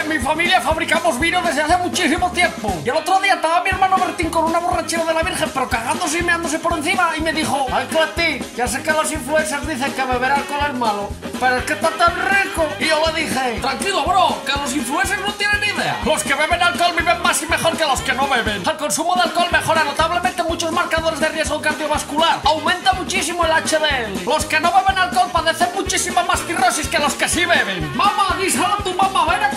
En mi familia fabricamos vino desde hace muchísimo tiempo. Y el otro día estaba mi hermano Bertín con una borrachera de la Virgen, pero cagándose y meándose por encima, y me dijo: ay, Cleti, ya sé que los influencers dicen que beber alcohol es malo, pero es que está tan rico. Y yo le dije: tranquilo, bro, que los influencers no tienen ni idea. Los que beben alcohol viven más y mejor que los que no beben. El consumo de alcohol mejora notablemente muchos marcadores de riesgo cardiovascular. Aumenta muchísimo el HDL. Los que no beben alcohol padecen muchísima más cirrosis que los que sí beben. Mamá, díselo a tu mamá, ven a